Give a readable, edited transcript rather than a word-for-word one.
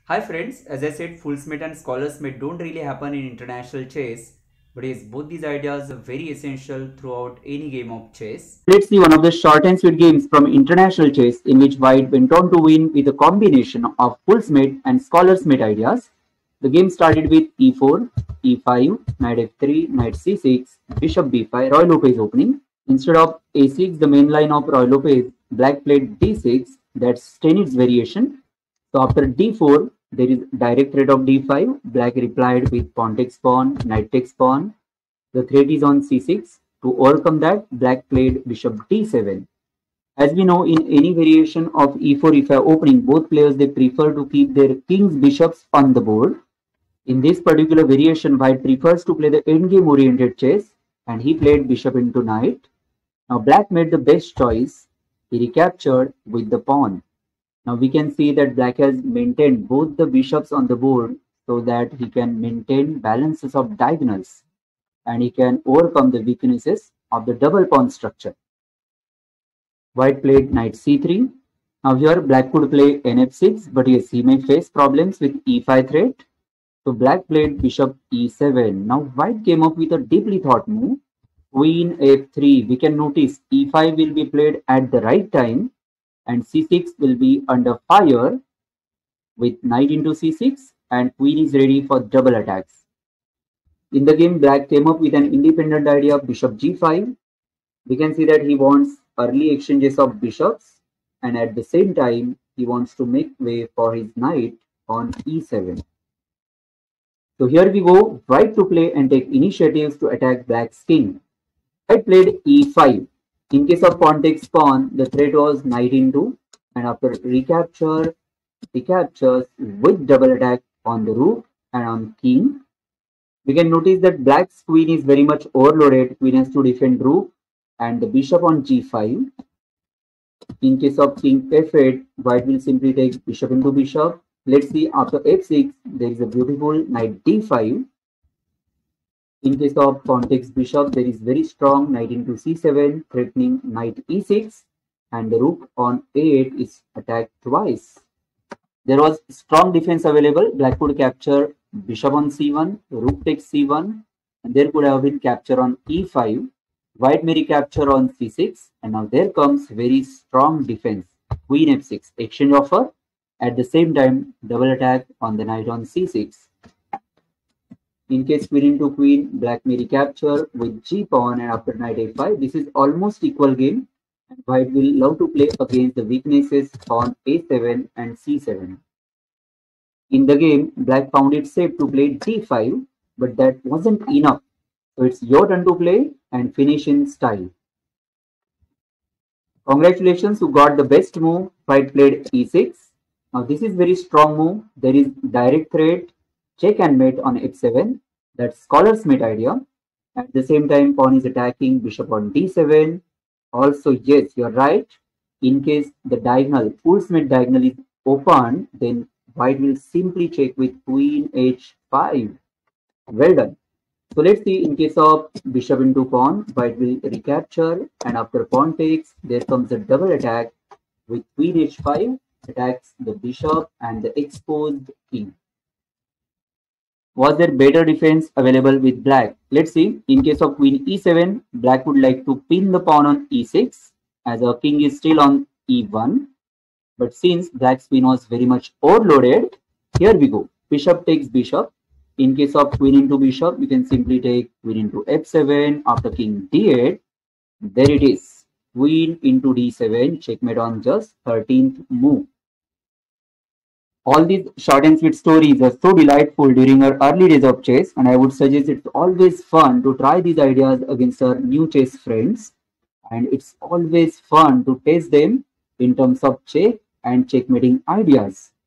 Hi friends, as I said, Fool's Mate and Scholar's Mate don't really happen in international chess, but yes, both these ideas are very essential throughout any game of chess. Let's see one of the short and sweet games from international chess in which White went on to win with a combination of Fool's Mate and Scholar's Mate ideas. The game started with e4, e5, knight f3, knight c6, bishop b5, Roy Lopez opening. Instead of a6, the main line of Roy Lopez, black played d6, that's Stenitz variation. So after d4, there is direct threat of d5, black replied with pawn takes pawn, knight takes pawn. The threat is on c6. To overcome that, black played bishop d7. As we know, in any variation of e4, e5 opening, both players they prefer to keep their king's bishops on the board. In this particular variation, white prefers to play the endgame oriented chess and he played bishop into knight. Now black made the best choice. He recaptured with the pawn. Now we can see that black has maintained both the bishops on the board so that he can maintain balances of diagonals and he can overcome the weaknesses of the double pawn structure. White played knight c3. Now here black could play nf6, but yes, he may face problems with e5 threat. So black played bishop e7. Now white came up with a deeply thought move. Queen f3. We can notice e5 will be played at the right time and c6 will be under fire with knight into c6 and queen is ready for double attacks. In the game, black came up with an independent idea of bishop g5. We can see that he wants early exchanges of bishops and at the same time he wants to make way for his knight on e7. So here we go, white to play and take initiatives to attack black's king. White played e5. In case of pawn takes pawn, the threat was knight into and after recapture, recaptures with double attack on the rook and on king. We can notice that black's queen is very much overloaded. Queen has to defend rook and the bishop on g5. In case of king f8, white will simply take bishop into bishop. Let's see after f6, there is a beautiful knight d5. In case of pawn takes bishop, there is very strong knight into c7, threatening knight e6, and the rook on a8 is attacked twice. There was strong defense available. Black could capture bishop on c1, rook takes c1, and there could have been capture on e5. White may recapture on c6, and now there comes very strong defense. Queen f6, exchange offer. At the same time, double attack on the knight on c6. In case queen into queen, black may recapture with g pawn and after knight a5. This is almost equal game. And white will love to play against the weaknesses on a7 and c7. In the game, black found it safe to play d5, but that wasn't enough. So it's your turn to play and finish in style. Congratulations, you got the best move. White played e6. Now this is very strong move. There is direct threat, check and mate on f7. That's scholar's mate idea. At the same time, pawn is attacking bishop on d7. Also, yes, you're right. In case the diagonal, fool's mate diagonal is opened, then white will simply check with queen h5. Well done. So let's see, in case of bishop into pawn, white will recapture and after pawn takes, there comes a double attack with queen h5, attacks the bishop and the exposed king. Was there better defense available with black? Let's see, in case of queen e7, black would like to pin the pawn on e6 as our king is still on e1. But since black's queen was very much overloaded, here we go, bishop takes bishop. In case of queen into bishop, you can simply take queen into f7 after king d8. There it is. Queen into d7, checkmate on just 13th move. All these short and sweet stories are so delightful during our early days of chess, and I would suggest it's always fun to try these ideas against our new chess friends. And it's always fun to test them in terms of check and checkmating ideas.